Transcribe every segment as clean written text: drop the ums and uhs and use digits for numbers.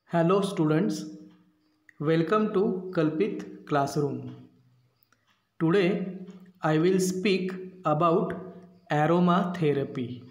Hello students, welcome to Kalpit Classroom. Today I will speak about aromatherapy.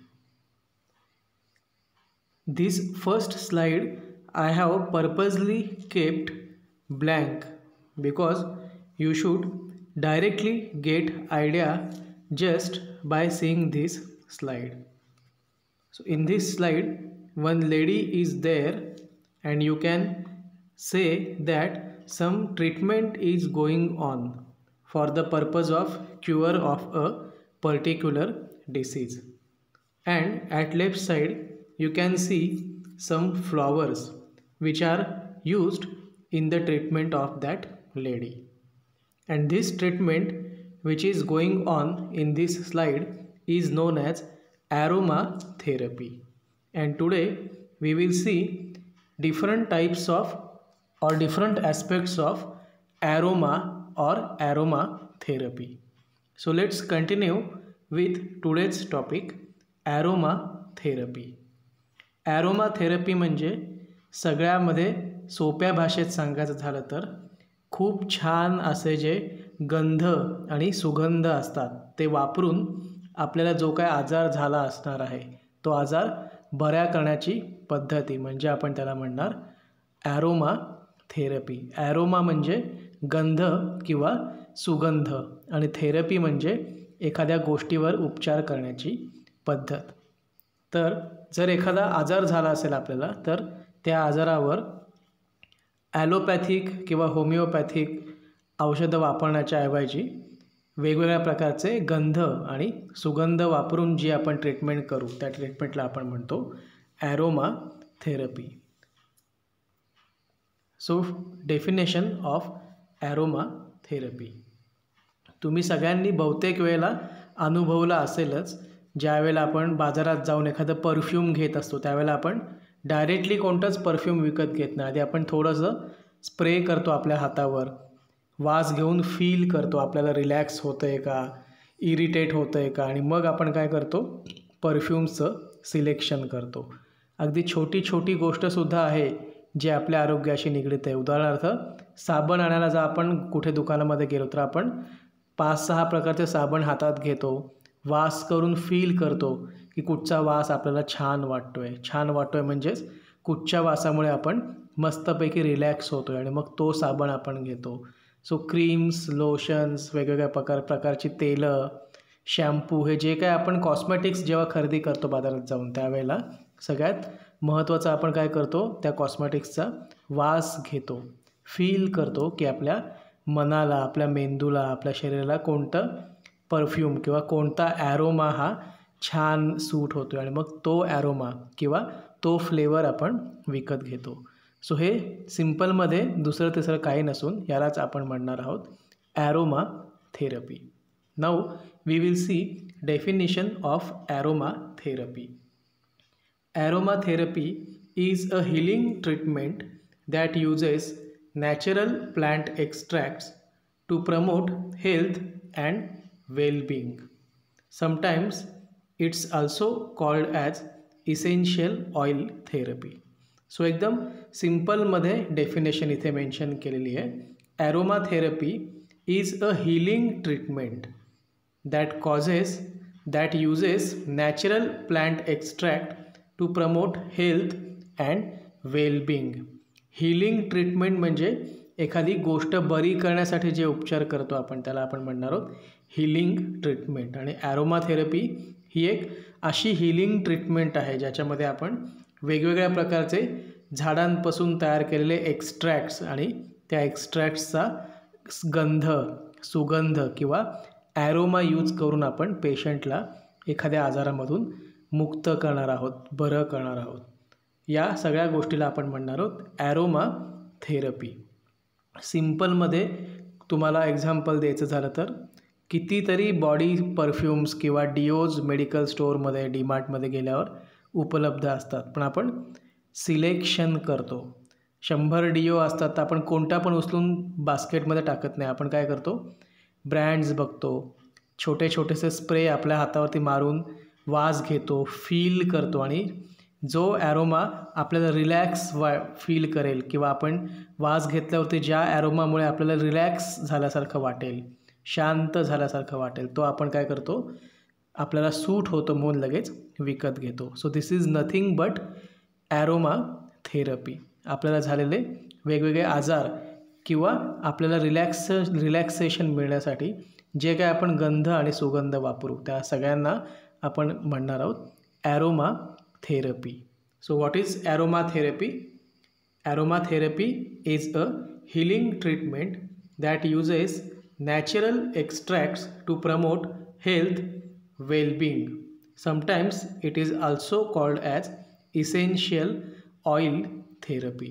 This first slide I have purposely kept blank because you should directly get idea just by seeing this slide. So in this slide one lady is there and you can say that some treatment is going on for the purpose of cure of a particular disease, and at left side you can see some flowers which are used in the treatment of that lady. And this treatment which is going on in this slide is known as aromatherapy. And today we will see different types of or different aspects of aroma or aromatherapy. So let's continue with today's topic, aromatherapy. ॲरोमाथेरपी म्हणजे सगळ्यामध्ये सोप्या भाषेत सांगायचं झालं तर खूप छान असे जे गंध आणि सुगंध असतात ते वापरून आपल्याला जो काय आजार झाला असणार आहे तो आजार बऱ्या करण्याची पद्धती म्हणजे आपण त्याला म्हणणार ॲरोमाथेरपी. ॲरोमा म्हणजे गंध किंवा सुगंध आणि थेरपी म्हणजे एखाद्या गोष्टीवर उपचार करण्याची पद्धत. तर जर एखादा आजार झाला असेल आपल्याला तर त्या आजारावर ॲलोपॅथिक किंवा होमिओपॅथिक औषधं वापरण्याच्या ऐवजी वेगवेगळ्या प्रकारचे गंध आणि सुगंध वापरून जी आपण ट्रीटमेंट करू त्या ट्रीटमेंटला आपण म्हणतो aromatherapy. So definition of aromatherapy तुम्ही सगळ्यांनी बहुतेक वेळेला अनुभवला असेलच. ज्यावेळेला आपण बाजारात जाऊन एखादं परफ्यूम घेत असतो त्यावेळेला आपण डायरेक्टली कोणतंच परफ्यूम विकत घेत नाही. आधी आपण थोडंसं स्प्रे करतो आपल्या हातावर, वास घेऊन फील करतो आपल्याला रिलॅक्स होतं आहे का, इरिटेट होतं आहे का, आणि मग आपण काय करतो परफ्यूमचं सिलेक्शन करतो. अगदी छोटी छोटी गोष्टसुद्धा आहे जे आपल्या आरोग्याशी निगडीत आहे. उदाहरणार्थ साबण आणायला जर आपण कुठे दुकानामध्ये गेलो तर आपण 5-6 प्रकारचे साबण हातात घेतो, वास करून फील करतो की कुठचा वास आपल्याला छान वाटतो आहे. छान वाटतो आहे म्हणजेच कुठच्या वासामुळे आपण मस्तपैकी रिलॅक्स होतो आहे आणि मग तो साबण आपण घेतो. सो क्रीम्स, लोशन्स, वेगवेगळ्या प्रकारची तेलं, शॅम्पू, हे जे काय आपण कॉस्मेटिक्स जेव्हा खरेदी करतो बाजारात जाऊन त्यावेळेला सगळ्यात महत्त्वाचं आपण काय करतो त्या कॉस्मेटिक्सचा वास घेतो, फील करतो की आपल्या मनाला, आपल्या मेंदूला, आपल्या शरीराला कोणतं परफ्यूम किंवा कोणता ॲरोमा हा छान सूट होतो आहे आणि मग तो ॲरोमा किंवा तो फ्लेवर आपण विकत घेतो. सो हे सिम्पलमध्ये दुसरं तिसरं काही नसून यालाच आपण म्हणणार आहोत aromatherapy. Now we will see definition of aromatherapy. Aromatherapy is a healing treatment that uses natural plant extracts to promote health and well-being. Sometimes it's also called as essential oil therapy. So एकदम सिम्पलमध्ये definition इथे mention केलेली आहे. Aromatherapy is a healing treatment that uses natural plant extract to promote health and well-being. healing treatment म्हणजे एखादी गोष्ट बरी करण्यासाठी जे उपचार करतो आपण त्याला आपण म्हणणार आहोत हिलिंग ट्रीटमेंट. आणि ॲरोमाथेरपी ही एक अशी हिलिंग ट्रीटमेंट आहे ज्याच्यामध्ये आपण वेगवेगळ्या प्रकारचे झाडांपासून तयार केलेले एक्स्ट्रॅक्ट्स आणि त्या एक्स्ट्रॅक्ट्सचा गंध, सुगंध किंवा ॲरोमा यूज करून आपण पेशंटला एखाद्या आजारामधून मुक्त करणार आहोत, बरं करणार आहोत. या सगळ्या गोष्टीला आपण म्हणणार आहोत ॲरोमाथेरपी. सिम्पलमध्ये तुम्हाला एक्झाम्पल द्यायचं झालं तर कितीतरी बॉडी परफ्यूम्स किंवा डिओज मेडिकल स्टोअरमध्ये, डीमार्टमध्ये गेल्यावर उपलब्ध असतात, पण आपण सिलेक्शन करतो. 100 डिओ असतात तर आपण कोणता पण उचलून बास्केटमध्ये टाकत नाही. आपण काय करतो ब्रँड्स बघतो, छोटे छोटेसे स्प्रे आपल्या हातावरती मारून वास घेतो, फील करतो आणि जो ॲरोमा आपल्याला रिलॅक्स फील करेल किंवा आपण वास घेतल्यावरती ज्या ॲरोमामुळे आपल्याला रिलॅक्स झाल्यासारखं वाटेल, शांत झाल्यासारखं वाटेल, तो आपण काय करतो, आपल्याला सूट होतो म्हणून लगेच विकत घेतो. So this is nothing but aroma therapy. आपल्याला झालेले वेगवेगळे आजार किंवा आपल्याला रिलॅक्सेशन मिळण्यासाठी जे काय आपण गंध आणि सुगंध वापरू त्या सगळ्यांना आपण म्हणणार आहोत aroma therapy. So what is aroma therapy? Aroma therapy is a healing treatment that uses natural extracts to promote health well-being. Sometimes it is also called as essential oil therapy.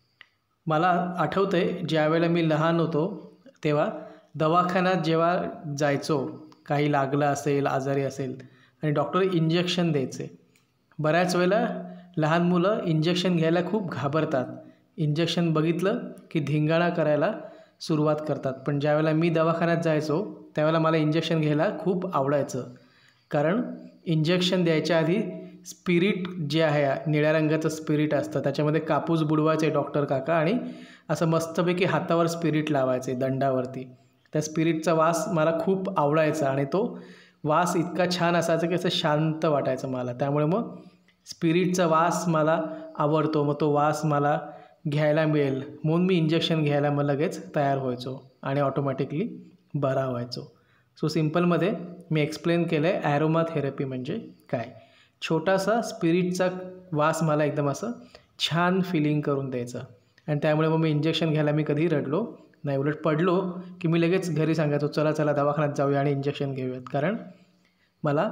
मला आठवतं आहे ज्यावेळेला मी लहान होतो तेव्हा दवाखान्यात जेव्हा जायचो, काही लागलं असेल, आजारी असेल आणि डॉक्टर इंजेक्शन द्यायचे. बऱ्याच वेळेला लहान मुलं इंजेक्शन घ्यायला खूप घाबरतात. इंजेक्शन बघितलं की धिंगाणा करायला सुरुवात करतात. पण ज्यावेळेला मी दवाखान्यात जायचो त्यावेळेला मला इंजेक्शन घ्यायला खूप आवडायचं. कारण इंजेक्शन द्यायच्या आधी स्पिरिट जे आहे, निळ्या रंगाचं स्पिरिट असतं, त्याच्यामध्ये कापूस बुडवायचे डॉक्टर काका आणि असं मस्तपैकी हातावर स्पिरिट लावायचे दंडावरती. त्या स्पिरिटचा वास मला खूप आवडायचा आणि तो वास इतका छान असायचा की असं शांत वाटायचं मला. त्यामुळे मग स्पिरिटचा वास मला आवडतो, मग तो वास मला घ्यायला मिळेल म्हणून मी इंजेक्शन घ्यायला मग लगेच तयार व्हायचो आणि ऑटोमॅटिकली बरा व्हायचो. सो सिम्पलमध्ये मी एक्सप्लेन केलं आहे ॲरोमा थेरपी म्हणजे काय. छोटासा स्पिरिटचा वास मला एकदम असं छान फिलिंग करून द्यायचा आणि त्यामुळे मग मी इंजेक्शन घ्यायला मी कधी रडलो नाही. उलट पडलो की मी लगेच घरी सांगायचो चला चला दवाखान्यात जाऊया आणि इंजेक्शन घेऊयात. कारण मला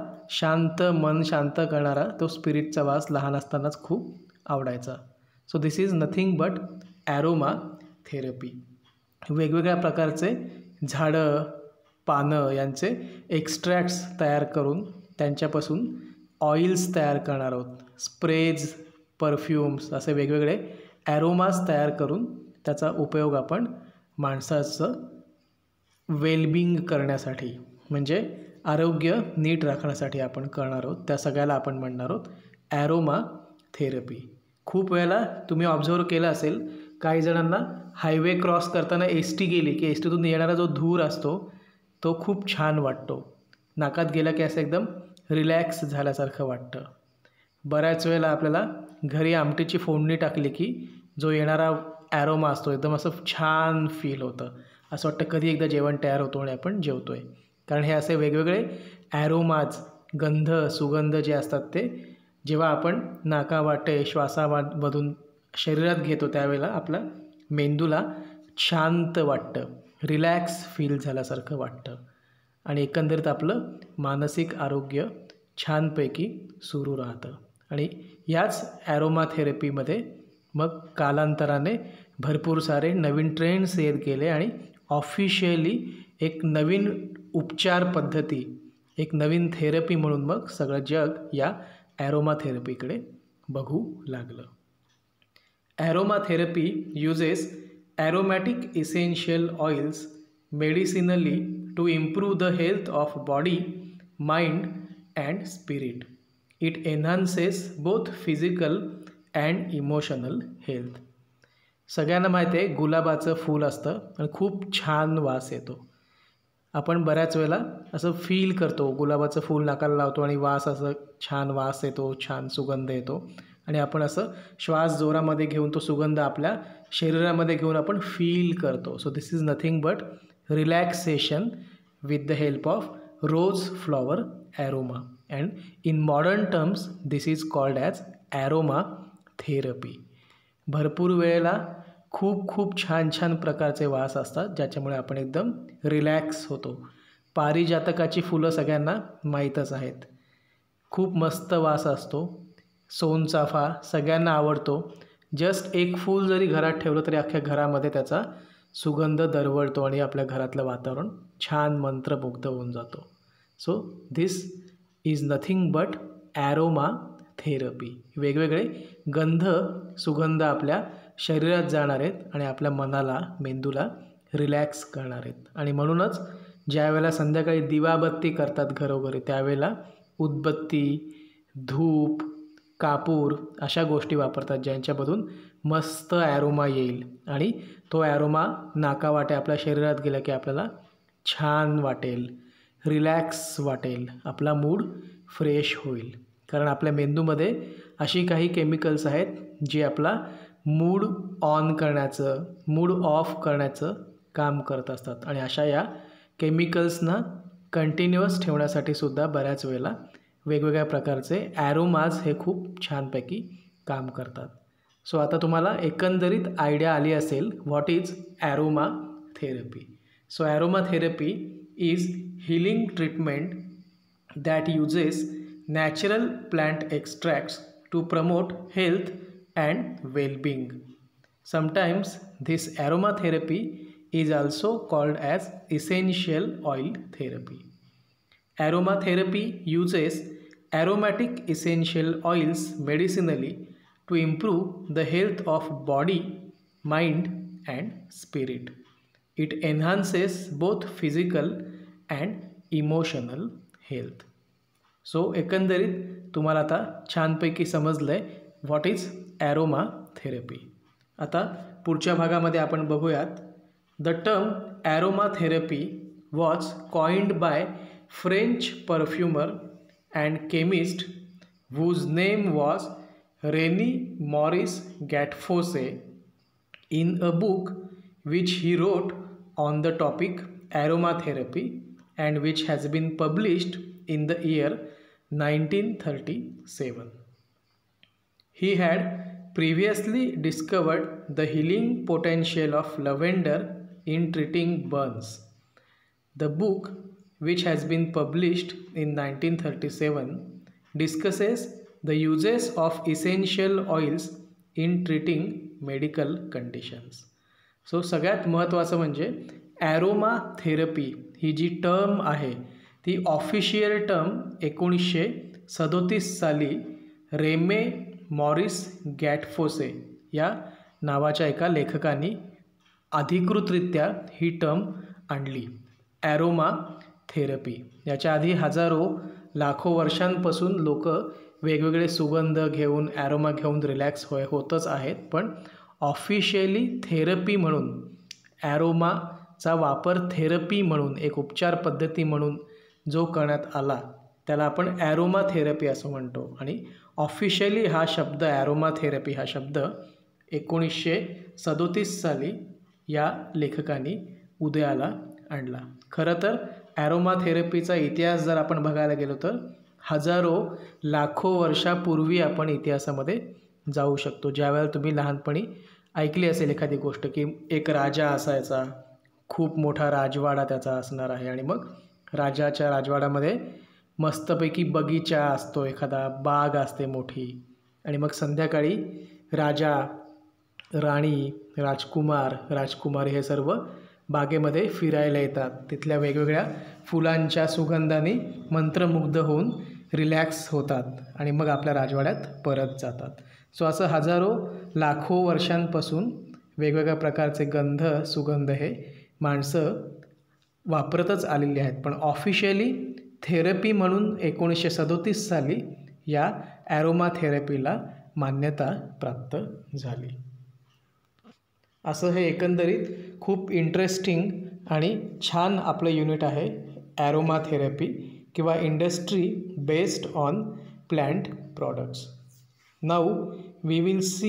मन शांत करणारा तो स्पिरिटचा वास लहान असतानाच खूप आवडायचा. So this is nothing but aroma therapy. वेगवेगळ्या प्रकारचे झाडं, पानं यांचे एक्स्ट्रॅक्ट्स तयार करून त्यांच्यापासून ऑइल्स तयार करणार आहोत. स्प्रेज, परफ्यूम्स असे वेगवेगळे ॲरोमास तयार करून त्याचा उपयोग आपण माणसाचं वेलबिंग करण्यासाठी म्हणजे आरोग्य नीट राखण्यासाठी आपण करणार आहोत. त्या सगळ्याला आपण म्हणणार आहोत ॲरोमा थेरपी. खूप वेळेला तुम्ही ऑब्झर्व केलं असेल काही जणांना हायवे क्रॉस करताना एस टी गेली की एस टीतून येणारा जो धूर असतो तो खूप छान वाटतो. नाकात गेला की असं एकदम रिलॅक्स झाल्यासारखं वाटतं. बऱ्याच वेळेला आपल्याला घरी आमटीची फोडणी टाकली की जो येणारा ॲरोमा असतो एकदम असं छान फील होतं. असं वाटतं कधी एकदा जेवण तयार होतो आणि आपण जेवतो आहे. कारण हे असे वेगवेगळे ॲरोमाज, गंध, सुगंध जे असतात ते जेव्हा आपण नाकावाटे श्वासामधून शरीरात घेतो त्यावेळेला आपला मेंदूला शांत वाटतं, रिलॅक्स फील झाल्यासारखं वाटतं आणि एकंदरीत आपलं मानसिक आरोग्य छानपैकी सुरू राहतं. आणि याच ॲरोमा थेरपीमध्ये मग कालांतराने भरपूर सारे नवीन ट्रेंड्स येत गेले आणि ऑफिशियली एक नवीन उपचार पद्धती, एक नवीन थेरपी म्हणून मग सगळं जग या ॲरोमा थेरपीकडे बघू लागलं. Aroma therapy uses aromatic essential oils medicinally to improve the health of body, mind and spirit. It enhances both physical and emotional health. सगळ्यांना माहिती आहे गुलाबाचं फूल असतं आणि खूप छान वास येतो. आपण बऱ्याच वेळेला असं फील करतो, गुलाबाचं फूल नाकाला लावतो आणि वास असं छान वास येतो, छान सुगंध येतो आणि आपण असं श्वास जोरामध्ये घेऊन तो सुगंध आपल्या शरीरामध्ये घेऊन आपण फील करतो. So this is nothing but relaxation with the help of rose flower aroma and in modern terms this is called as aroma therapy. भरपूर वेळेला खूप छान छान प्रकारचे वास असतात ज्याच्यामुळे आपण एकदम रिलॅक्स होतो. पारिजातकाची फुलं सगळ्यांना माहीतच आहेत, खूप मस्त वास असतो. सोनचाफा सगळ्यांना आवडतो. जस्ट एक फूल जरी घरात ठेवलं तरी अख्ख्या घरामध्ये त्याचा सुगंध दरवळतो आणि आपल्या घरातलं वातावरण छान मंत्रमुग्ध होऊन जातो. So this is nothing but aroma therapy. वेगवेगळे गंध, सुगंध आपल्या शरीरात जाणार आहेत आणि आपल्या मनाला, मेंदूला रिलॅक्स करणार आहेत. आणि म्हणूनच ज्या वेळेला संध्याकाळी दिवाबत्ती करतात घरोघरी त्यावेळेला उदबत्ती, धूप कापूर अशा गोष्टी वापरतात ज्यांच्यामधून मस्त ॲरोमा येईल आणि तो ॲरोमा नाकावाटे आपल्या शरीरात गेला की आपल्याला छान वाटेल, रिलॅक्स वाटेल, आपला मूड फ्रेश होईल. कारण आपल्या मेंदूमध्ये अशी काही केमिकल्स आहेत जी आपला मूड ऑन करण्याचं, मूड ऑफ करण्याचं काम करत असतात आणि अशा या केमिकल्सना कंटिन्युअस ठेवण्यासाठी सुद्धा बऱ्याच वेळेला वेगवेगळ्या प्रकारचे ॲरोमाज हे खूप छानपैकी काम करतात. सो आता तुम्हाला एकंदरीत आयडिया आली असेल what is aroma therapy. So aroma therapy is healing treatment that uses natural plant extracts to promote health and well-being. Sometimes this aromatherapy is also called as essential oil therapy. Aromatherapy uses aromatic essential oils medicinally to improve the health of body, mind and spirit. It enhances both physical and emotional health. So एकंदरीत तुम्हाला आता छानपैकी समजलं आहे what is aroma therapy. आता पुढच्या भागामध्ये आपण बघूयात. The term aroma therapy was coined by French perfumer and chemist whose name was René Maurice Gattefossé in a book which he wrote on the topic aromatherapy and which has been published in the year 1937. He had previously discovered the healing potential of lavender in treating burns. The book, which has been published in 1937, discusses the uses of essential oils in treating medical conditions. So सगळ्यात महत्त्वाचं म्हणजे aroma therapy ही जी term आहे ती official term 1937 साली रेमे Morris गॅटफोसे या नावाच्या एका लेखकाने अधिकृतरित्या ही टर्म आणली, ॲरोमा थेरपी. याच्या आधी हजारो लाखो वर्षांपासून लोक वेगवेगळे सुगंध घेऊन ॲरोमा घेऊन रिलॅक्स होतच आहेत, पण ऑफिशियली थेरपी म्हणून ॲरोमाचा वापर थेरपी म्हणून एक उपचार पद्धती म्हणून जो करण्यात आला त्याला आपण ॲरोमा थेरपी असं म्हणतो. आणि ऑफिशियली हा शब्द ॲरोमा थेरपी हा शब्द 1937 साली या लेखकाने उदयाला आणला. खरं तर ॲरोमा थेरपीचा इतिहास जर आपण बघायला गेलो तर हजारो लाखो वर्षापूर्वी आपण इतिहासामध्ये जाऊ शकतो. ज्यावेळेला तुम्ही लहानपणी ऐकली असेल एखादी गोष्ट की एक राजा असायचा, खूप मोठा राजवाडा त्याचा असणार आहे आणि मग राजाच्या राजवाड्यामध्ये मस्तपैकी बगीचा असतो, एखादा बाग असते मोठी आणि मग संध्याकाळी राजा, राणी, राजकुमार हे सर्व बागेमध्ये फिरायला येतात. तिथल्या वेगवेगळ्या फुलांच्या सुगंधाने मंत्रमुग्ध होऊन रिलॅक्स होतात आणि मग आपल्या राजवाड्यात परत जातात. सो असं हजारो लाखो वर्षांपासून वेगवेगळ्या प्रकारचे सुगंध हे माणसं वापरतच आलेली आहेत. पण ऑफिशियली थेरपी म्हणून 1937 साली या ॲरोमा थेरपीला मान्यता प्राप्त झाली. असं हे एकंदरीत खूप इंटरेस्टिंग आणि छान आपलं युनिट आहे ॲरोमा थेरपी किंवा industry based on plant products. Now we will see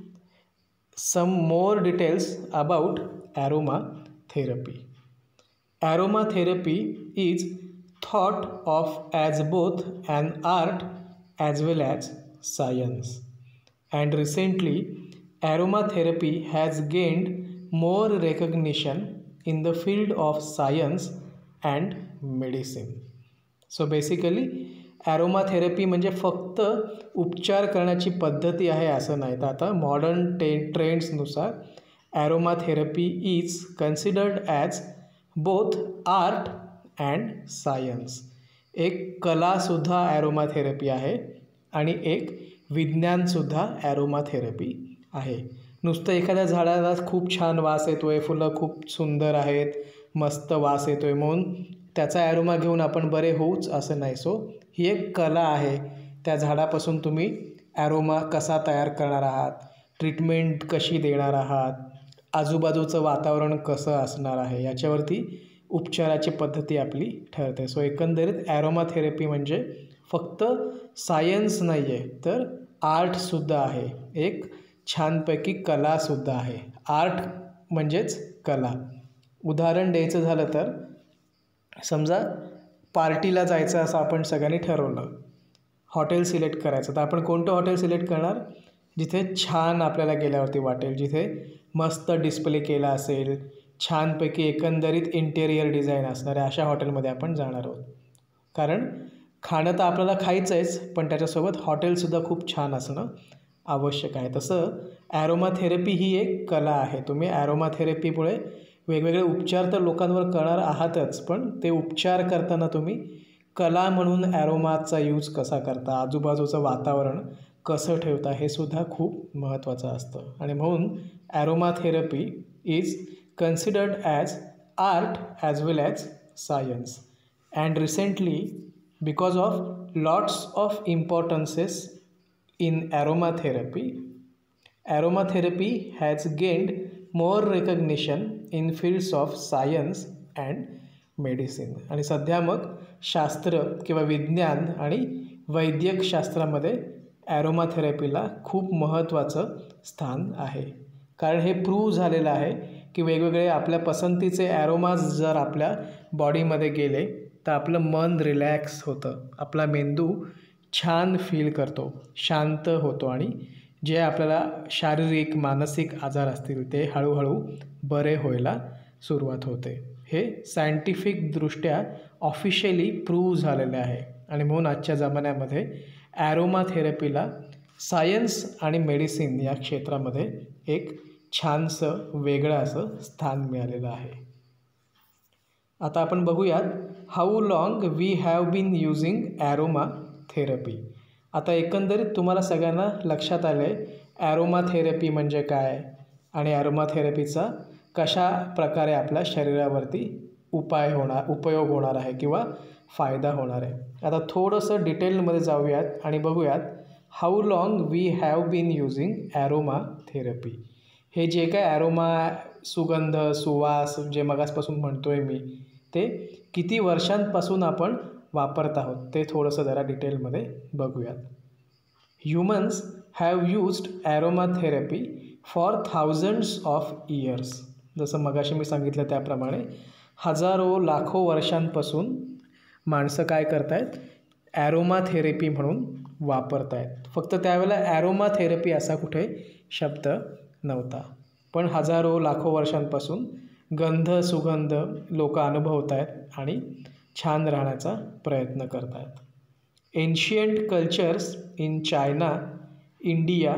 some more details about aromatherapy. Aromatherapy is thought of as both an art as well as science, and recently aromatherapy has gained more recognition in the field of science and medicine. So basically aromatherapy म्हणजे फक्त उपचार करण्याची पद्धती आहे असं नाही. तर आता मॉडर्न ट्रेंड्सनुसार aromatherapy is considered as both art and science. एक कलासुद्धा ॲरोमाथेरपी आहे आणि एक विज्ञानसुद्धा ॲरोमाथेरपी आहे. नुसतं एखाद्या झाडाला खूप छान वास येतो आहे, फुलं खूप सुंदर आहेत, मस्त वास येतो आहे म्हणून त्याचा ॲरोमा घेऊन आपण बरे होऊच असं नाही. सो ही एक कला आहे. त्या झाडापासून तुम्ही ॲरोमा कसा तयार करणार आहात, ट्रीटमेंट कशी देणार आहात, आजूबाजूचं वातावरण कसं असणार आहे, याच्यावरती उपचाराची पद्धती आपली ठरते. सो एकंदरीत ॲरोमा थेरपी म्हणजे फक्त सायन्स नाही आहे, तर आर्टसुद्धा आहे, एक छानपैकी कलासुद्धा आहे. आर्ट म्हणजेच कला. उदाहरण द्यायचं झालं तर समजा पार्टीला जायचं असं आपण सगळ्यांनी ठरवलं, हॉटेल सिलेक्ट करायचं, तर आपण कोणतं हॉटेल सिलेक्ट करणार, जिथे छान आपल्याला गेल्यावरती वाटेल, जिथे मस्त डिस्प्ले केला असेल, छानपैकी एकंदरीत इंटेरियर डिझाईन असणाऱ्या अशा हॉटेलमध्ये आपण जाणार आहोत. कारण खाणं तर आपल्याला खायचं आहेच, पण त्याच्यासोबत हॉटेलसुद्धा खूप छान असणं आवश्यक आहे. तसं ॲरोमा थेरपी ही एक कला आहे. तुम्ही ॲरोमा थेरपीमुळे वेगवेगळे उपचार तर लोकांवर करणार आहातच, पण ते उपचार करताना तुम्ही कला म्हणून ॲरोमाचा यूज कसा करता, आजूबाजूचं वातावरण कसं ठेवता, हे सुद्धा खूप महत्त्वाचं असतं. आणि म्हणून aroma therapy is considered as art as well as science. And recently because of lots of importances in aromatherapy, aromatherapy has gained more recognition in fields of science and medicine. आणि सध्या मग शास्त्र किंवा विज्ञान आणि वैद्यकशास्त्रामध्ये ॲरोमाथेरपीला खूप महत्त्वाचं स्थान आहे. कारण हे प्रूव्ह झालेलं आहे की वेगवेगळे आपल्या पसंतीचे ॲरोमाज जर आपल्या बॉडीमध्ये गेले तर आपलं मन रिलॅक्स होतं, आपला मेंदू छान फील करतो, शांत होतो आणि जे आपल्याला शारीरिक मानसिक आजार असतील ते हळूहळू बरे व्हायला सुरुवात होते. हे सायंटिफिकदृष्ट्या ऑफिशियली प्रूव्ह झालेले आहे. आणि म्हणून आजच्या जमान्यामध्ये ॲरोमा थेरपीला सायन्स आणि मेडिसिन या क्षेत्रामध्ये एक छानसं वेगळं असं स्थान मिळालेलं आहे. आता आपण बघूयात how long we have been using aroma therapy. आता एकंदरीत तुम्हाला सगळ्यांना लक्षात आलं आहे ॲरोमा थेरपी म्हणजे काय आणि ॲरोमा थेरपीचा कशा प्रकारे आपल्या शरीरावरती उपयोग होणार आहे किंवा फायदा होणार आहे. आता थोडंसं डिटेलमध्ये जाऊयात आणि बघूयात how long we have been using aroma therapy. हे जे काय ॲरोमा सुगंध सुवास जे मगासपासून म्हणतो आहे मी, ते किती वर्षांपासून आपण वापरत आहोत ते थोडंसं जरा डिटेलमध्ये बघूयात. Humans have used aroma therapy for thousands of years. जसं मगाशी मी सांगितलं त्याप्रमाणे हजारो लाखो वर्षांपासून माणसं काय करत आहेत, ॲरोमा थेरपी म्हणून वापरत आहेत. फक्त त्यावेळेला ॲरोमा थेरपी असा कुठे शब्द नव्हता, पण हजारो लाखो वर्षांपासून गंध सुगंध लोक अनुभवत आहेत आणि छान राहण्याचा प्रयत्न करत आहेत. Ancient cultures in China, India,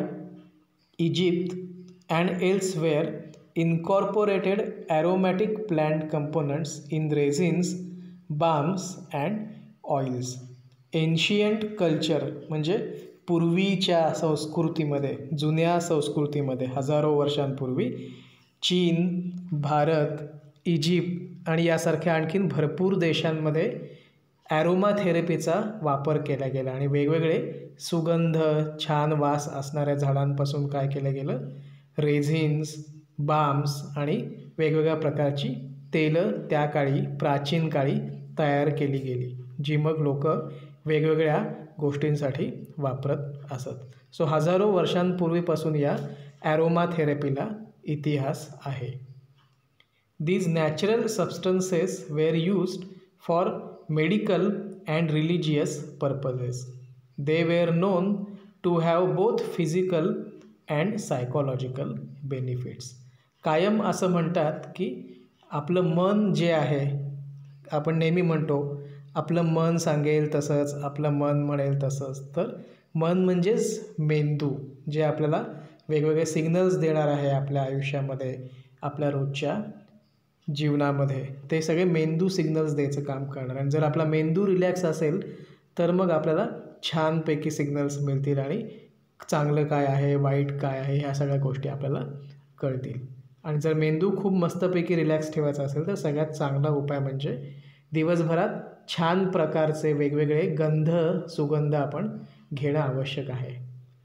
Egypt and elsewhere incorporated aromatic plant components in resins, balms and oils. Ancient culture म्हणजे पूर्वीच्या संस्कृतीमध्ये, जुन्या संस्कृतीमध्ये हजारो वर्षांपूर्वी चीन, भारत, इजिप्त आणि यासारख्या आणखीन भरपूर देशांमध्ये ॲरोमा थेरपीचा वापर केला गेला आणि वेगवेगळे सुगंध छान वास असणाऱ्या झाडांपासून काय केलं गेलं, रेझिन्स, बाम्स आणि वेगवेगळ्या प्रकारची तेलं त्या काळी प्राचीन काळी तयार केली गेली, जी मग लोक वेगवेगळ्या गोष्टींसाठी वापरत असत. सो हजारो वर्षांपूर्वीपासून या ॲरोमा थेरपीला इतिहास आहे. These natural substances were used for medical and religious purposes. They were known to have both physical and psychological benefits. कायम असं म्हणतात की आपलं मन जे आहे, आपण नेहमी म्हणतो आपलं मन सांगेल तसंच, आपलं मन म्हणेल तसंच. तर मन म्हणजेच मेंदू, जे आपल्याला वेगवेगळे सिग्नल्स देणार आहे आपल्या आयुष्यामध्ये, आपल्या रोजच्या जीवनामध्ये. ते सगळे मेंदू सिग्नल्स द्यायचं काम करणार. आणि जर आपला मेंदू रिलॅक्स असेल तर मग आपल्याला छानपैकी सिग्नल्स मिळतील आणि चांगलं काय आहे, वाईट काय आहे, ह्या सगळ्या गोष्टी आपल्याला कळतील. आणि जर मेंदू खूप मस्तपैकी रिलॅक्स ठेवायचा असेल तर सगळ्यात चांगला उपाय म्हणजे दिवसभरात छान प्रकारचे वेगवेगळे गंध सुगंध आपण घेणं आवश्यक आहे.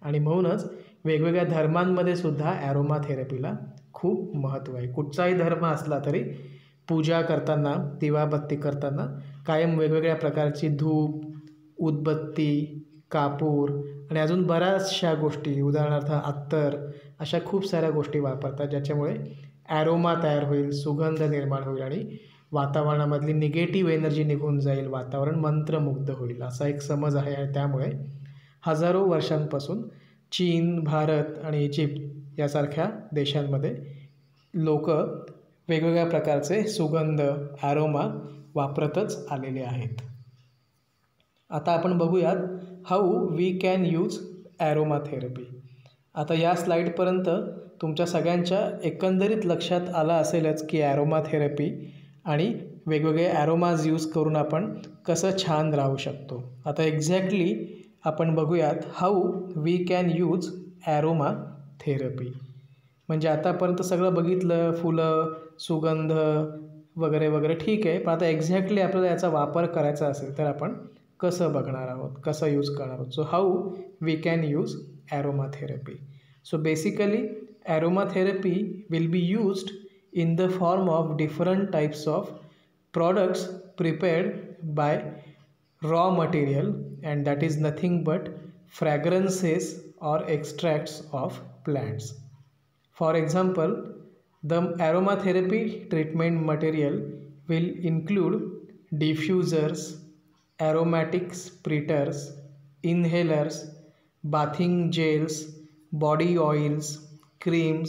आणि म्हणूनच वेगवेगळ्या धर्मांमध्ये सुद्धा ॲरोमा थेरपीला खूप महत्त्व आहे. कुठचाही धर्म असला तरी पूजा करताना, दिवाबत्ती करताना कायम वेगवेगळ्या प्रकारची धूप, उदबत्ती, कापूर आणि अजून बऱ्याचशा गोष्टी, उदाहरणार्थ अत्तर, अशा खूप साऱ्या गोष्टी वापरतात, ज्याच्यामुळे ॲरोमा तयार होईल, सुगंध निर्माण होईल आणि वातावरणामधली निगेटिव्ह एनर्जी निघून जाईल, वातावरण मंत्रमुग्ध होईल, असा एक समज आहे. आणि त्यामुळे हजारो वर्षांपासून चीन, भारत आणि इजिप्त यासारख्या देशांमध्ये लोक वेगवेगळ्या प्रकारचे सुगंध, ॲरोमा वापरतच आलेले आहेत. आता आपण बघूयात how we can use aroma therapy. आता या स्लाईडपर्यंत तुमच्या सगळ्यांच्या एकंदरीत लक्षात आलं असेलच की ॲरोमा थेरपी आणि वेगवेगळे ॲरोमाज यूज करून आपण कसं छान राहू शकतो. आता एक्झॅक्टली आपण बघूयात how we can use aroma therapy. म्हणजे आतापर्यंत सगळं बघितलं, फुलं, सुगंध वगैरे वगैरे ठीक आहे, पण आता एक्झॅक्टली आपल्याला याचा वापर करायचा असेल तर आपण कसं बघणार आहोत, कसं यूज करणार आहोत. So how we can use aroma therapy. So basically aromatherapy will be used in the form of different types of products prepared by raw material, and that is nothing but fragrances or extracts of plants. For example, the aromatherapy treatment material will include diffusers, aromatic spritzers, inhalers, bathing gels, body oils, creams,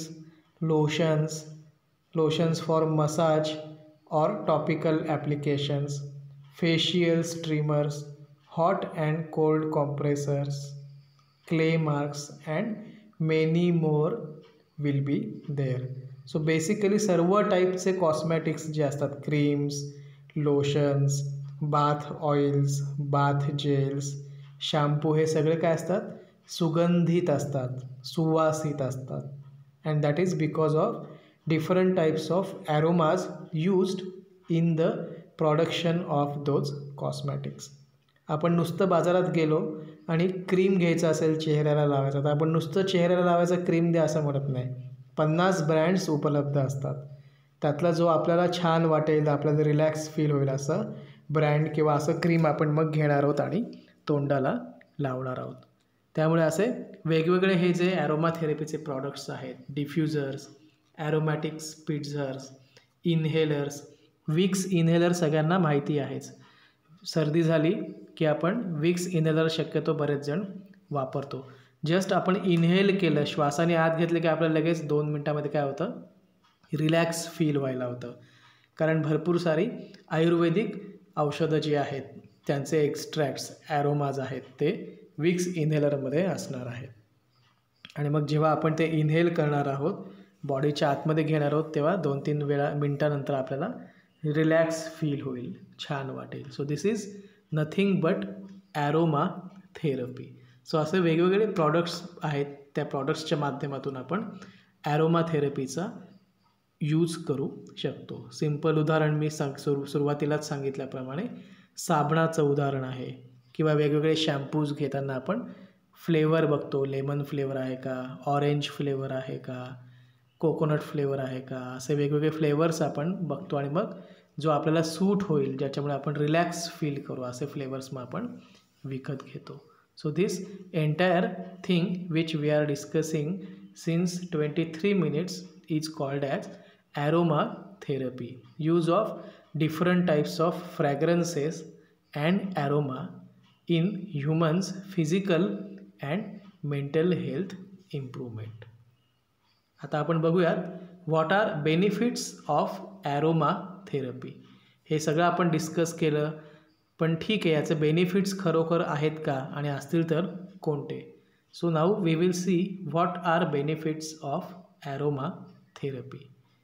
lotions for massage or topical applications, facial streamers, hot and cold compressors, clay marks, and many more will be there. So basically सर्व टाईपचे cosmetics जे असतात, creams, lotions, bath oils, bath gels, shampoo, हे सगळे काय असतात, सुगंधित असतात, सुवासित असतात. And that is because of different types of aromas used in the production of those cosmetics. आपण नुसतं बाजारात गेलो आणि क्रीम घ्यायचं असेल चेहऱ्याला लावायचं, तर आपण नुसतं चेहऱ्याला लावायचं क्रीम द्या असं म्हणत नाही. 50 ब्रँड्स उपलब्ध असतात, त्यातला जो आपल्याला छान वाटेल, आपल्याला रिलॅक्स फील होईल असं ब्रँड किंवा असं क्रीम आपण मग घेणार आहोत आणि तोंडाला लावणार आहोत. त्यामुळे असे वेगवेगळे हे जे ॲरोमा थेरपीचे प्रॉडक्ट्स आहेत, diffusers, aromatic spritzers, inhalers, Vicks inhaler सगळ्यांना माहिती आहेच. सर्दी झाली की आपण विक्स इन्हेलर शक्यतो बरेच जण वापरतो. जस्ट आपण इन्हेल केलं, श्वासाने आत घेतलं की आपल्याला लगेच 2 मिनटामध्ये काय होतं, रिलॅक्स फील व्हायला होतं. कारण भरपूर सारी आयुर्वेदिक औषधं जी आहेत त्यांचे एक्स्ट्रॅक्ट्स, ॲरोमाज आहेत, ते विक्स इन्हेलरमध्ये असणार आहेत. आणि मग जेव्हा आपण ते इन्हेल करणार आहोत, बॉडीच्या आतमध्ये घेणार आहोत, तेव्हा 2-3 मिनटानंतर आपल्याला रिलॅक्स फील होईल, छान वाटेल. So this is nothing but aroma therapy. So असे वेगवेगळे प्रॉडक्ट्स आहेत, त्या प्रॉडक्ट्सच्या माध्यमातून आपण ॲरोमा थेरपीचा यूज करू शकतो. सिंपल उदाहरण मी सुरुवातीलाच सांगितल्याप्रमाणे साबणाचं उदाहरण आहे, किंवा वेगवेगळे शॅम्पूज घेताना आपण फ्लेवर बघतो, लेमन फ्लेवर आहे का, ऑरेंज फ्लेवर आहे का, कोकोनट फ्लेवर आहे का, असे वेगवेगळे फ्लेवर्स आपण बघतो आणि मग जो आपल्याला सूट होईल, ज्याच्यामुळे आपण रिलॅक्स फील करू, असे फ्लेवर्स मग आपण विकत घेतो. So this entire thing which we are discussing since 23 minutes is called as aroma therapy. Use of different types of fragrances and aroma in humans physical and mental health improvement. आता आपण बघूयात what are benefits of aroma therapy. हे सगळं आपण discuss केलं, पण ठीक आहे, याचे बेनिफिट्स खरोखर आहेत का, आणि असतील तर कोणते. So now we will see what are benefits of aroma therapy.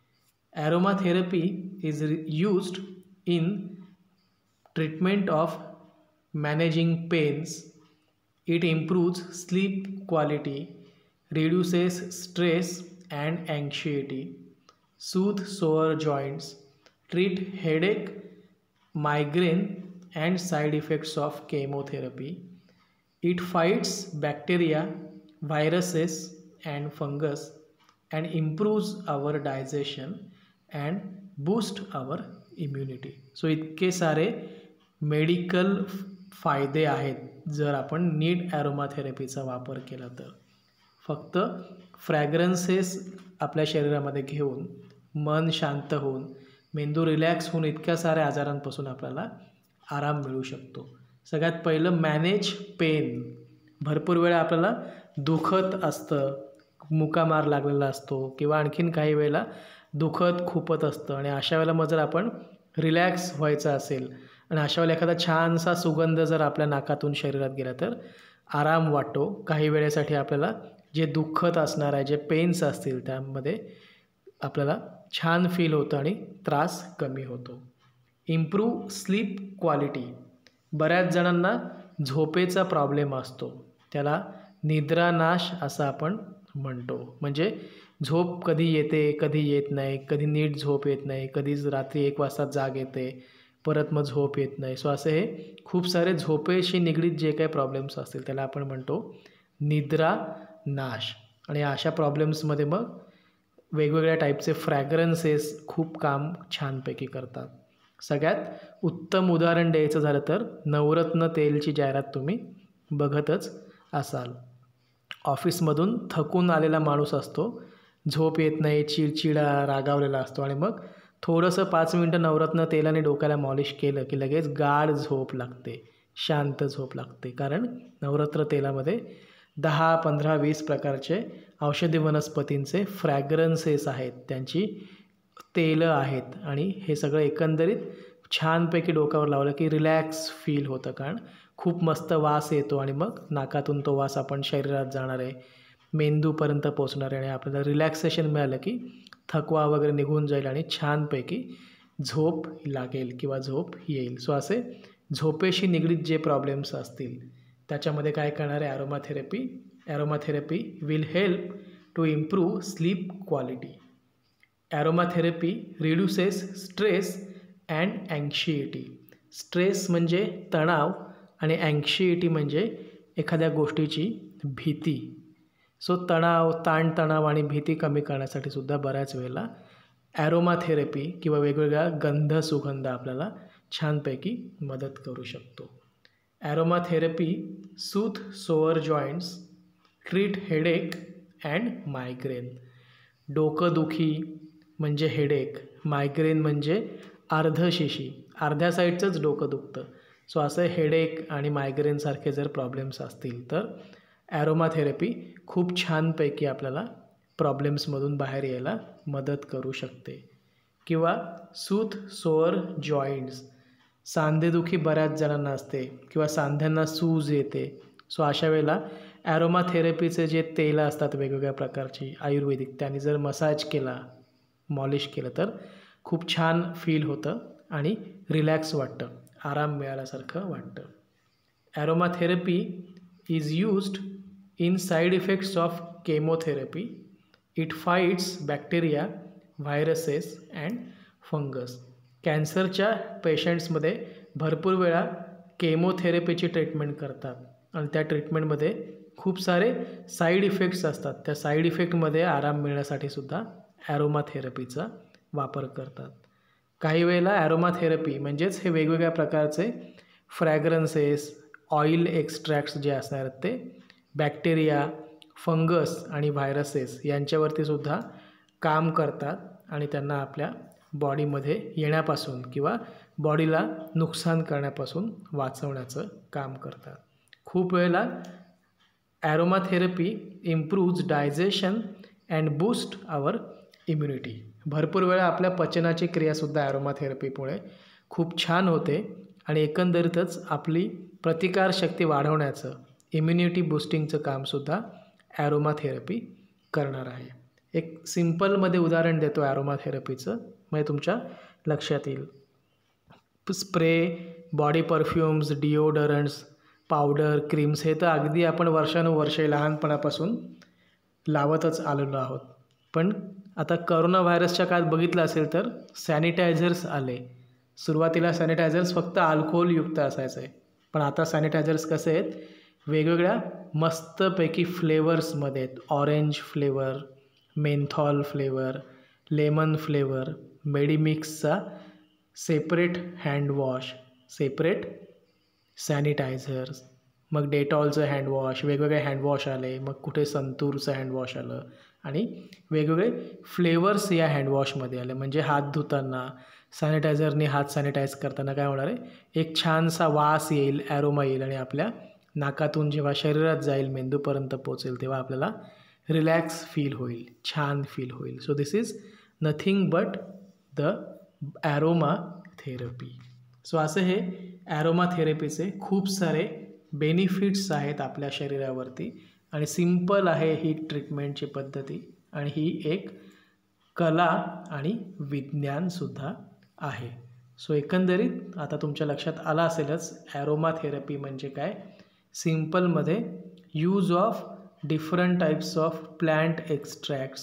Aroma therapy is used in treatment of managing pains. It improves sleep quality, reduces stress and anxiety, soothe sore joints, treat headache, migraine and side effects of chemotherapy. It fights bacteria, viruses and fungus and improves our digestion and boost our immunity. So इतके सारे medical फायदे आहेत जर आपण नीट ॲरोमाथेरपीचा वापर केला तर. फक्त फ्रॅग्रन्सेस आपल्या शरीरामध्ये घेऊन मन शांत होऊन मेंदू रिलॅक्स होऊन इतक्या साऱ्या आजारांपासून आपल्याला आराम मिळू शकतो. सगळ्यात पहिलं मॅनेज पेन. भरपूर वेळा आपल्याला दुखत असतं, मुकामार लागलेला असतो किंवा आणखीन काही वेळेला दुखत खूपत असतं आणि अशा वेळेला मग जर आपण रिलॅक्स व्हायचं असेल आणि अशा वेळेला एखादा छानसा सुगंध जर आपल्या नाकातून शरीरात गेला तर आराम वाटतो. काही वेळेसाठी आपल्याला जे दुखत असणार आहे, जे पेन्स असतील त्यामध्ये आपल्याला छान फील होतं आणि त्रास कमी होतो. Improve sleep quality. बऱ्याच जणांना झोपेचा प्रॉब्लेम असतो, त्याला निद्रानाश असं आपण म्हणतो. म्हणजे झोप कधी येते कधी येत नाही, कधी नीट झोप येत नाही, कधीच रात्री 1 वाजता जाग येते, परत मग झोप येत नाही. सो असे हे खूप सारे झोपेशी निगडीत जे काही प्रॉब्लेम्स असतील त्याला आपण म्हणतो निद्रानाश. आणि अशा प्रॉब्लेम्समध्ये मग वेगवेगळ्या टाईपचे फ्रॅग्रन्सेस खूप काम छानपैकी करतात. सगळ्यात उत्तम उदाहरण द्यायचं झालं तर नवरत्न तेलची जाहिरात तुम्ही बघतच असाल. ऑफिसमधून थकून आलेला माणूस असतो, झोप येत नाही, चिडचिडा रागावलेला असतो आणि मग थोडंसं 5 मिनटं नवरत्न तेलाने डोक्याला मॉलिश केलं की लगेच गाढ झोप लागते, शांत झोप लागते. कारण नवरत्न तेलामध्ये 10, 15, 20 प्रकारचे औषधी वनस्पतींचे फ्रॅग्रन्सेस आहेत, त्यांची तेलं आहेत आणि हे सगळं एकंदरीत छानपैकी डोक्यावर लावलं की रिलॅक्स फील होतं. कारण खूप मस्त वास येतो आणि मग नाकातून तो वास आपण शरीरात जाणार आहे, मेंदूपर्यंत पोचणार आहे आणि आपल्याला रिलॅक्सेशन मिळालं की थकवा वगैरे निघून जाईल आणि छानपैकी झोप लागेल किंवा झोप येईल. सो असे झोपेशी निगडीत जे प्रॉब्लेम्स असतील त्याच्यामध्ये काय करणार आहे aromatherapy. Aromatherapy will help to improve sleep quality. Aromatherapy reduces stress and anxiety. Stress म्हणजे तणाव आणि अँक्शिएटी म्हणजे एखाद्या गोष्टीची भीती. सो तणाव, ताणतणाव आणि भीती कमी करण्यासाठी सुद्धा बऱ्याच वेळेला ॲरोमाथेरपी किंवा वेगवेगळ्या गंध सुगंध आपल्याला छानपैकी मदत करू शकतो. Aromatherapy soothe sore joints, treat headache and migraine. डोकंदुखी म्हणजे हेडेक, मायग्रेन म्हणजे अर्धशिशी, अर्ध्या साईडचंच डोकं दुखतं. सो असं हेडेक आणि मायग्रेनसारखे जर प्रॉब्लेम्स असतील तर ॲरोमाथेरपी खूप छानपैकी आपल्याला प्रॉब्लेम्समधून बाहेर यायला मदत करू शकते. किंवा सूथ सोअर जॉईंट्स, सांधेदुखी बऱ्याच जणांना असते किंवा सांध्यांना सूज येते. सो अशा वेळेला ॲरोमाथेरपीचे जे तेलं असतात वेगवेगळ्या प्रकारची आयुर्वेदिक, त्यांनी जर मसाज केला, मॉलिश केलं तर खूप छान फील होतं आणि रिलॅक्स वाटतं, आराम मिळाल्यासारखं वाटतं. Aromatherapy is used in side effects of chemotherapy. It fights bacteria, viruses and fungus. कॅन्सरच्या पेशंट्समध्ये भरपूर वेळा केमोथेरपीची ट्रीटमेंट करतात आणि त्या ट्रीटमेंटमध्ये खूप सारे साईड इफेक्ट्स असतात. त्या साईड इफेक्टमध्ये आराम मिळण्यासाठी सुद्धा ॲरोमाथेरपीचा वापर करतात. काही वेळेला ॲरोमाथेरपी म्हणजेच हे वेगवेगळ्या प्रकारचे फ्रॅग्रन्सेस, ऑइल एक्स्ट्रॅक्ट्स जे असणार आहेत ते बॅक्टेरिया, फंगस आणि व्हायरसेस यांच्यावरती सुद्धा काम करतात आणि त्यांना आपल्या बॉडीमध्ये येण्यापासून किंवा बॉडीला नुकसान करण्यापासून वाचवण्याचं काम करतात. खूप वेळेला aromatherapy improves digestion and boost our immunity. भरपूर वेळा आपल्या पचनाची क्रियासुद्धा ॲरोमाथेरपीमुळे खूप छान होते आणि एकंदरीतच आपली प्रतिकारशक्ती वाढवण्याचं, इम्युनिटी बूस्टिंगचं कामसुद्धा ॲरोमाथेरपी करणार आहे. एक सिम्पलमध्ये उदाहरण देतो ॲरोमाथेरपीचं, म्हणजे तुमच्या लक्षात येईल. Spray, body perfumes, deodorants, powder, creams हे तर अगदी आपण वर्षानुवर्षे लहानपणापासून लावतच आलेलो आहोत. पण आता करोना व्हायरसच्या काळात बघितलं असेल तर सॅनिटायझर्स आले. सुरुवातीला सॅनिटायझर्स फक्त अल्कोहोलयुक्त असायचे, पण आता सॅनिटायझर्स कसे आहेत, वेगवेगळ्या मस्तपैकी फ्लेवर्समध्ये आहेत. Orange flavour, menthol flavour, lemon flavour, मेडिमिक्सचा सेपरेट हँडवॉश, सेपरेट सॅनिटायझर्स, मग डेटॉलचं हँडवॉश, वेगवेगळे हँडवॉश आले, मग कुठे संतूरचं हँडवॉश आलं आणि वेगवेगळे फ्लेवर्स या हँडवॉशमध्ये आले. म्हणजे हात धुताना सॅनिटायझरने हात सॅनिटाईज करताना काय होणार आहे, एक छानसा वास येईल, ॲरोमा येईल आणि आपल्या नाकातून जेव्हा शरीरात जाईल, मेंदूपर्यंत पोचेल, तेव्हा आपल्याला रिलॅक्स फील होईल, छान फील होईल. So this is nothing but the aroma therapy. So असं हे ॲरोमा थेरपीचे खूप सारे बेनिफिट्स आहेत आपल्या शरीरावरती आणि सिंपल आहे ही ट्रीटमेंटची पद्धती आणि ही एक कला आणि विज्ञानसुद्धा आहे. सो एकंदरीत आता तुमच्या लक्षात आलं असेलच ॲरोमा थेरपी म्हणजे काय. सिम्पलमध्ये use of different types of plant extracts,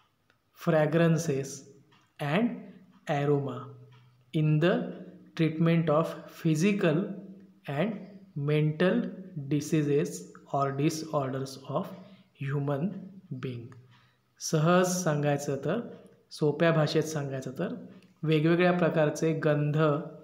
fragrances and aroma in the treatment of physical and mental diseases or disorders of human being. सहज सांगायचं तर, सोप्या भाषेत सांगायचं तर, वेगवेगळ्या प्रकारचे गंध,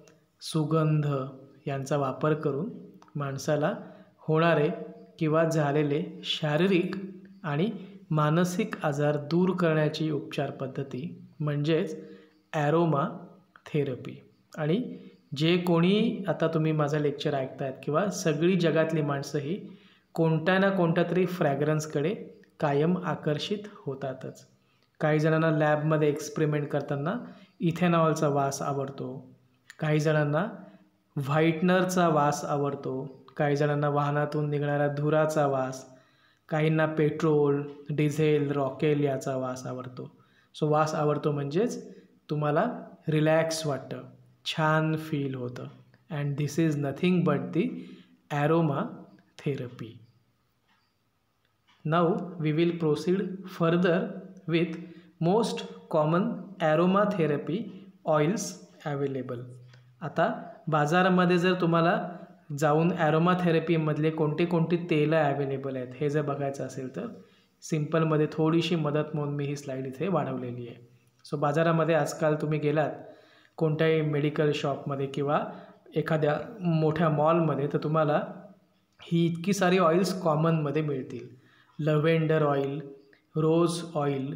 सुगंध यांचा वापर करून माणसाला होणारे किंवा झालेले शारीरिक आणि मानसिक आजार दूर करण्याची उपचार पद्धती म्हणजेच ॲरोमा थेरपी. आणि जे कोणी आता तुम्ही माझं लेक्चर ऐकतायत किंवा सगळी जगातली माणसं ही कोणत्या ना कोणत्या तरी फ्रॅग्रन्सकडे कायम आकर्षित होतातच. काही जणांना लॅबमध्ये एक्सपेरिमेंट करताना इथेनॉलचा वास आवडतो, काही जणांना व्हाईटनरचा वास आवडतो, काही जणांना वाहनातून निघणाऱ्या धुराचा वास, काहींना पेट्रोल, डिझेल, रॉकेल याचा वास आवडतो. सो वास आवडतो म्हणजेच तुम्हाला रिलॅक्स वाटतं, छान फील होतं. And this is nothing but the aroma therapy. Now we will proceed further with most common aroma therapy oils available. आता बाजारामध्ये जर तुम्हाला जाऊन ॲरोमा थेरपीमधले कोणते कोणते तेलं अवेलेबल आहेत हे जर बघायचं असेल तर सिम्पलमध्ये थोडीशी मदत म्हणून मी ही स्लाईड इथे वाढवलेली आहे. सो बाजारामध्ये आजकाल तुम्ही गेलात कोणत्याही मेडिकल शॉपमध्ये किंवा एखाद्या मोठ्या मॉलमध्ये तर तुम्हाला ही इतकी सारी ऑइल्स कॉमनमध्ये मिळतील. Lavender oil, rose oil,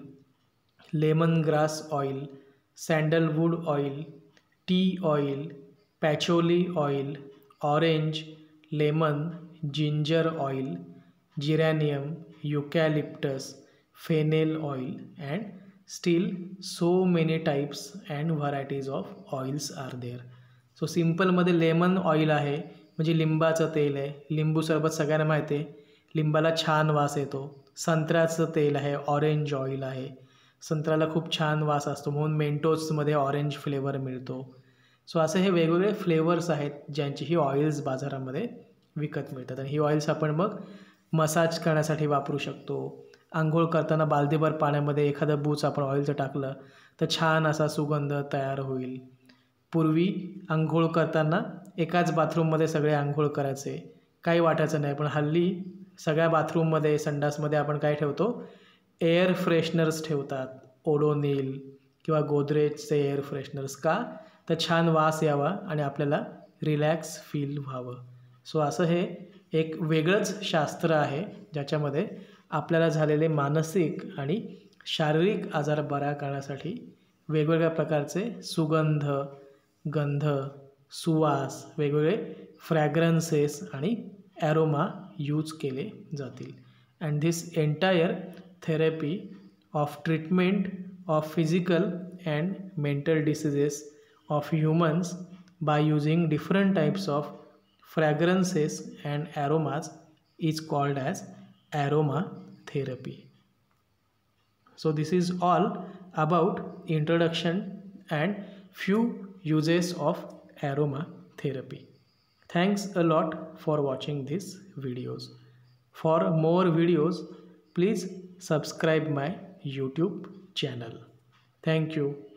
lemon grass oil, sandalwood oil, tea oil, patchouli oil, orange, lemon, ginger oil, geranium, eucalyptus, fennel oil and still so many types and varieties of oils are there. So सिम्पलमध्ये lemon oil आहे म्हणजे लिंबाचं तेल आहे. लिंबू सरबत सगळ्यांना माहिती आहे, लिंबाला छान वास येतो. संत्र्याचं तेल आहे, ऑरेंज ऑइल आहे, संत्र्याला खूप छान वास असतो म्हणून मेंटोसमध्ये ऑरेंज फ्लेवर मिळतो. सो असे हे वेगवेगळे फ्लेवर्स आहेत ज्यांची ही ऑइल्स बाजारामध्ये विकत मिळतात आणि ही ऑइल्स आपण मग मसाज करण्यासाठी वापरू शकतो. आंघोळ करताना बालदीभर पाण्यामध्ये एखादं बूच आपण ऑइलचं टाकलं तर छान असा सुगंध तयार होईल. पूर्वी आंघोळ करताना एकाच बाथरूममध्ये सगळे आंघोळ करायचे, काही वाटायचं नाही. पण हल्ली सगळ्या बाथरूममध्ये, संडासमध्ये आपण काय ठेवतो, एअर फ्रेशनर्स ठेवतात. ओडोनिल किंवा गोदरेजचे एअर फ्रेशनर्स. का तर छान वास यावा आणि आपल्याला रिलॅक्स फील व्हावं. सो असं हे एक वेगळंच शास्त्र आहे ज्याच्यामध्ये आपल्याला झालेले मानसिक आणि शारीरिक आजार बरा करण्यासाठी वेगवेगळ्या प्रकारचे सुगंध, गंध, सुवास, वेगवेगळे फ्रॅग्रन्सेस आणि ॲरोमा यूज केले जातील. And this entire therapy of treatment of physical and mental diseases of humans by using different types of fragrances and aromas is called as aroma therapy. So this is all about introduction and few uses of aroma therapy. Thanks a lot for watching these videos. For more videos, please subscribe my YouTube channel. Thank you.